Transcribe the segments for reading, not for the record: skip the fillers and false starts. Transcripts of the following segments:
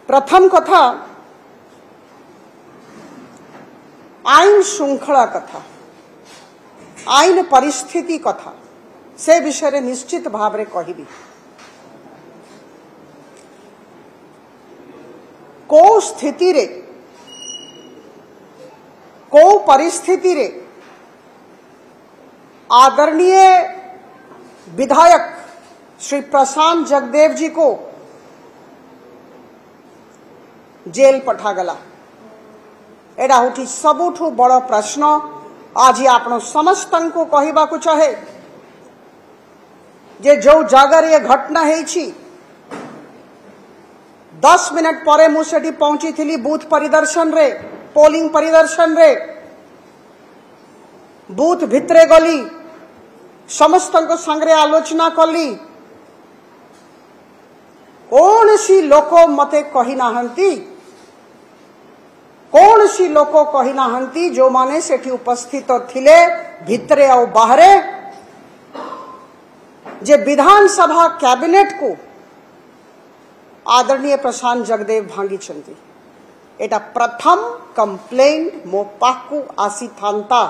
प्रथम कथा आईन श्रृंखला कथा आईन परिस्थिति कथा से विषय निश्चित भाव रे कहिबी। को स्थिति रे को परिस्थिति रे आदरणीय विधायक श्री प्रशांत जगदेव जी को जेल पठागला एडा होठी सबुठु बड़ प्रश्न। आज आपण समस्त को कहबा को चाहे जे जो जगार ये घटना हेछि 10 मिनट परे मु सेठी पहुंची थिली बूथ परिदर्शन रे पोलिंग परिदर्शन रे बूथ भितरे गली समस्त को संगे आलोचना कली। कौन सी लोक मते कही नाहंती कौन सी लोक कही नाहंती जो माने सेठी उपस्थित थिले भितरे और बाहरे जे विधानसभा कैबिनेट को आदरणीय प्रशांत जगदेव भांगी चंदी एटा प्रथम कंप्लेंट मो पाकु आसी थांता।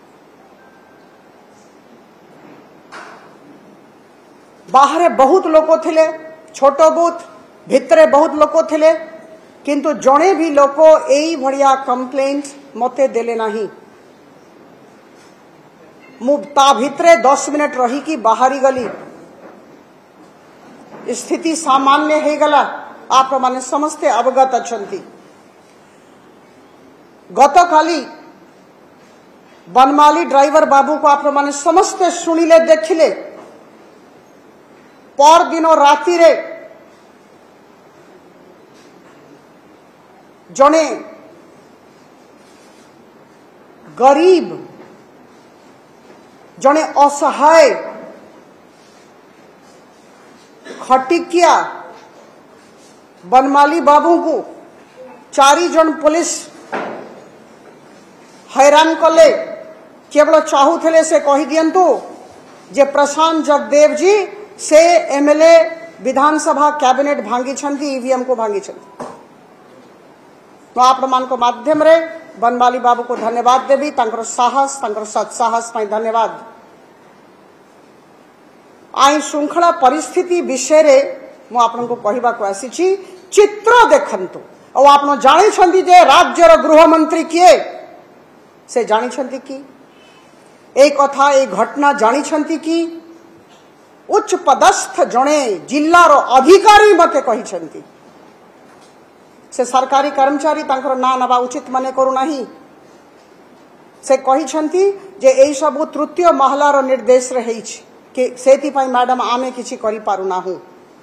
बाहरे बहुत लोक थिले छोटो बूथ भितरे बहुत लोक थिले किंतु जणे भी लोक एई भड़िया कंप्लेंट मते देले नाही। मु ता भितरे 10 मिनट रही की बाहरी गली स्थिति सामान्य हे गला। आप माने समस्ते अवगत अछंती। गत काली बनमाली ड्राइवर बाबू को आप माने समस्ते सुनिले देखिले। पर दिनो राति रे जने गरीब जने असहाय खटिकिया बनमाली बाबू को 4 जन पुलिस हैरान कले। केवल चाहूले से कही दियंतु जे प्रशांत जगदेव जी से एमएलए विधानसभा कैबिनेट भांगी छंती ईवीएम को भांगी छंती। तो आप मान को माध्यम रे बनमाली बाबू को धन्यवाद देवी तांकर साहस तांकर सत्साहस पई धन्यवाद। आई श्रृंखला परिस्थिति विषय रे मु आपन को कहबा को आसी छी चित्र देखंतु। और आपन जानि छंती जे राज्यर गृह मंत्री किए से जानि छंती की एक कथा एक घटना जानि छंती की उच्च पदस्थ जणे जिल्लार अधिकारी मते कहि छंती। से सरकारी कर्मचारी तांकर ना नबा उचित माने करू नाही। से कहि छंती जे एई सब तृतीय महलार निर्देश रही छी कि सेति पई मैडम आमे किछि करि पारु नाहु।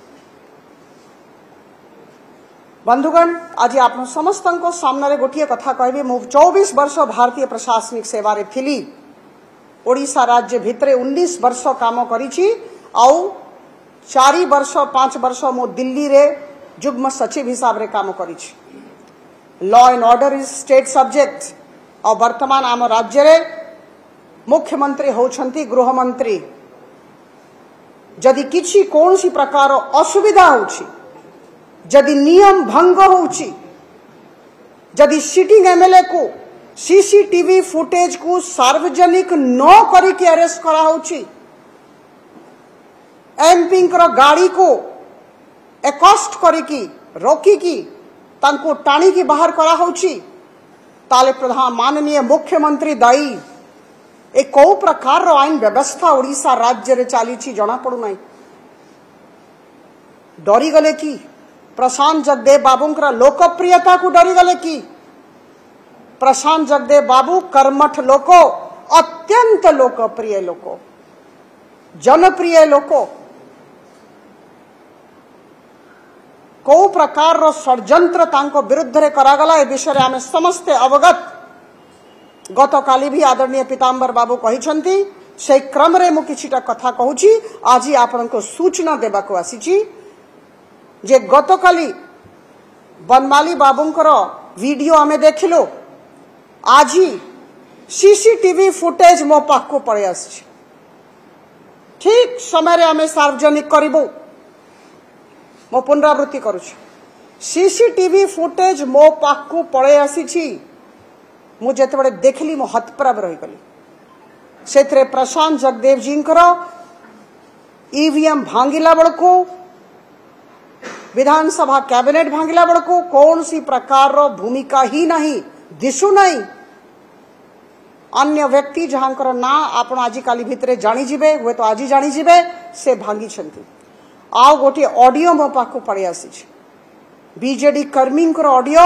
बंधुगण आज आप समस्त को सामने गोटे कथा कहबी। मु 24 वर्ष भारतीय प्रशासनिक सेवा रे थिली। ओडिशा राज्य भितरे 19 वर्ष काम करिछि आउ 4 वर्ष 5 वर्ष मु दिल्ली रे जुग्म सचिव हिसाब रे काम करिछि। Law and order is state subject और वर्तमान आम राज्य रे मुख्यमंत्री होछंती गृह मंत्री। जदि किछि कोनसी प्रकार असुविधा होछि जदि नियम भंग होछि जदि सिटिंग एमएलए को सीसीटीवी फुटेज को सार्वजनिक न करी के अरेस्ट करा होछि एमपी गाड़ी को एकॉस्ट करिकी रोकिकी तांको टाणी की बाहर करा होछि ताले प्रधान माननीय मुख्यमंत्री दायी। ए को प्रकार आईन व्यवस्था ओडिशा राज्य रे चली जना पड़ू ना। डरी गले कि प्रशांत जगदेव बाबूंकर लोकप्रियता को डरी गले कि प्रशांत जगदेव बाबू कर्मठ लोक अत्यंत लोकप्रिय लोक जनप्रिय लोक को प्रकार षड्यंत्र तांको विरुद्ध रे करागला ए विषय आमे समस्ते अवगत। गत काली भी आदरणीय पीतांबर बाबू कही छंती से क्रम रे मु किछिटा कथा कहूची। आज आपन को सूचना देबा को आसीची जे गत काली बनमाली बाबूंकर वीडियो आमे देखिलो। आज सीसीटीवी फुटेज मो पाख को पड़े आसी ठीक समय आमे सार्वजनिक करिबो। मो पुनरावृत्ति करूछु सीसीटीवी फुटेज मो पाखु पड़े आसी मु जेते देखली मो हतप्रभ रही गली से प्रशांत जगदेव जी ईवीएम भांगिला बड़को विधानसभा कैबिनेट भांगिला बड़को कौन सी प्रकार भूमिका ही नहीं दिशु नहीं अन्य व्यक्ति जहांकर ना आपण आजिकाली भितरे जानी जिबे हुए तो आज जानी जिबे से भांगी छंती आउ गोटे ऑडियो मो पाखु पड़े आसी बीजेडी कर्मी ऑडियो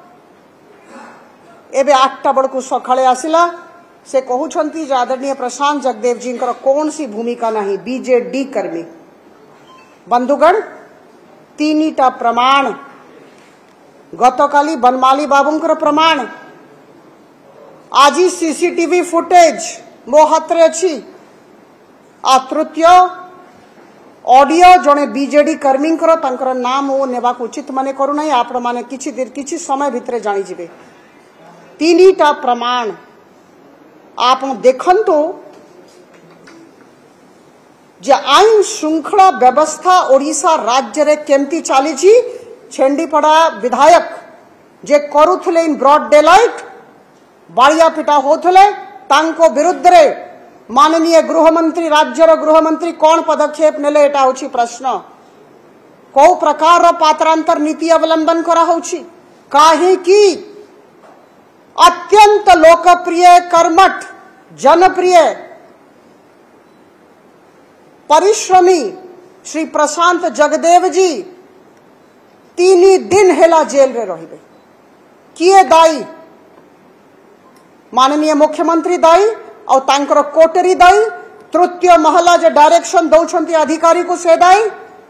एबे 8टा बड़को सकाळे आसिला से कहउछंती जे आदरणीय प्रशांत जगदेव जी कौन सी भूमिका नहीं बीजेडी कर्मी बंधुगण 3टा प्रमाण गतकाली बनमाली बाबूंकर प्रमाण आज सीसीटीवी फुटेज मो हाथ रे अछि आ तृतीय ऑडियो जने बीजेडी कर्मी तांकर नाम ओ नेबा उचित माने करू नहीं आपण माने किछि समय भितरे जानि जिवे 3टा प्रमाण आप देखंतु जे आईन श्रृंखला व्यवस्था ओडिशा राज्य रे केमती चली छेंडीपड़ा विधायक जे करुथले इन ब्रॉड डे लाइट बाड़िया पिटा होथले तांको विरुद्ध रे माननीय गृहमंत्री राज्यर गृहमंत्री कौन पदक्षेप नेले एटा होछि प्रश्न को प्रकार पात्रांतर नीति अवलंबन करा होछि काहे की अत्यंत लोकप्रिय कर्मठ जनप्रिय परिश्रमी श्री प्रशांत जगदेव जी 3 दिन हेला जेल रे रहिबे किए दायी माननीय मुख्यमंत्री दायी और तांकर कोटरी दायी तृतीय महला जे डायरेक्शन दौछंती अधिकारी को से दायी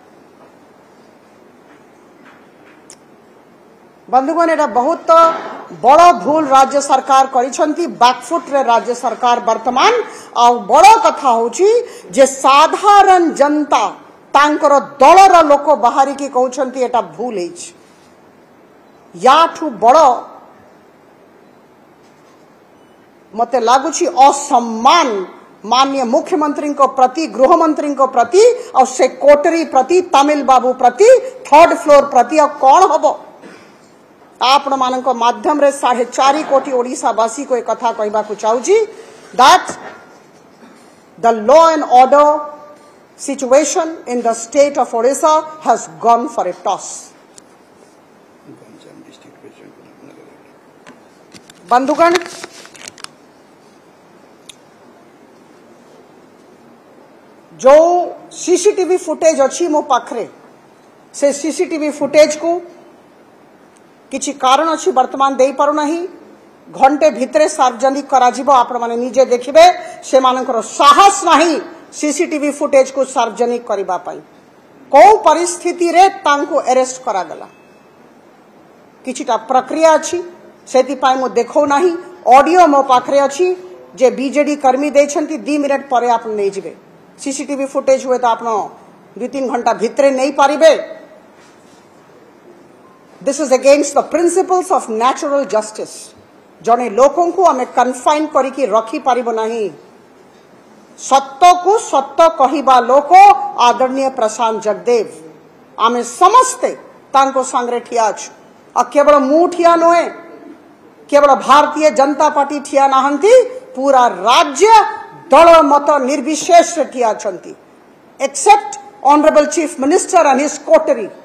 बंधुगण एटा बहुत बड़ भूल राज्य सरकार करिसंती बैकफुट रे राज्य सरकार वर्तमान आ बड़ कथा होची जे साधारण जनता तांकर दलर लोक बाहरी की कहउछंती एटा भूल हेछ याठू बड़ मते लागुची असम्मान माननीय मुख्यमंत्री को प्रति गृहमंत्री को प्रति और से कोटरी प्रति तमिल बाबू प्रति 3rd फ्लोर प्रति और कौन हबो आपण मानक माध्यम रे 4.5 कोटी ओडिशावासी को एक कथा कहबा को चाहूची that the law and order situation in the state of Odisha has gone for a toss बंधुगण जो सीसीटीवी फुटेज अच्छी मो पाखरे से सीसीटीवी फुटेज को किछि कारण अच्छी वर्तमान दे पारु नहीं घंटे भितरे सार्वजनिक करा जिवो आपण माने निजे देखिबे से मानकर साहस नहीं सीसीटीवी फुटेज को सार्वजनिक करबा पई को परिस्थिति रे तांको अरेस्ट करा गला किछिटा प्रक्रिया अछि सेति पाई मो देखौ नहीं ऑडियो मो पाखरे अछि जे बीजेडी कर्मी देछंती 2 मिनिट परे आपण नै जिवे सीसीटीवी फुटेज हुए तो आप 2-3 घंटा भितरे नहीं पारिबे this is against the principles of natural justice जने लोकों को हमें कन्फाइन करिकी रखी पारिबो नहीं सत्य को सत्य कहिबा लोको आदरणीय प्रशांत जगदेव आमे समस्ते तांको सांगरे ठिया छु आ केवल मु ठिया नोए केवल भारतीय जनता पार्टी ठिया नाहंती पूरा राज्य दल मत निर्विशेष ठिया छंती except honourable chief minister and his Kotri